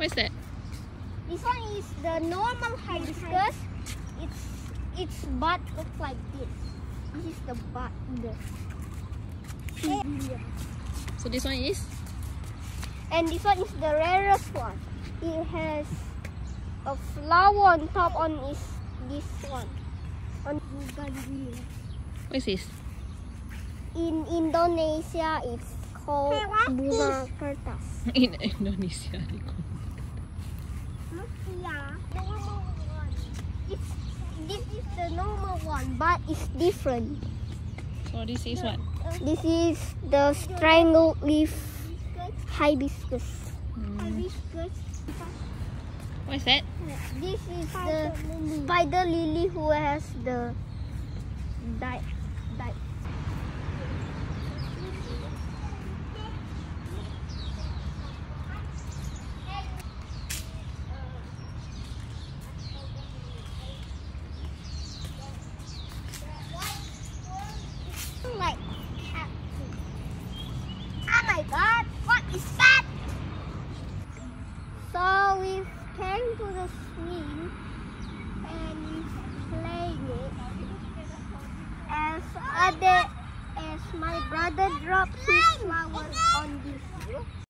What's that? This one is the normal hibiscus. Its bud looks like this. This is the bud. So this one is? And this one is the rarest one. It has a flower on top on this one. On Bougainvillea. What is this? In Indonesia, it's called bunga kertas. In Indonesia. Look here, normal one. This is the normal one, but it's different. So this is what? This is the strangled leaf hibiscus. Hibiscus. What is that? This is the spider lily who has the died. Like cat food. Oh my god, what is that? So we came to the swing and playing it as my brother dropped his flowers on this.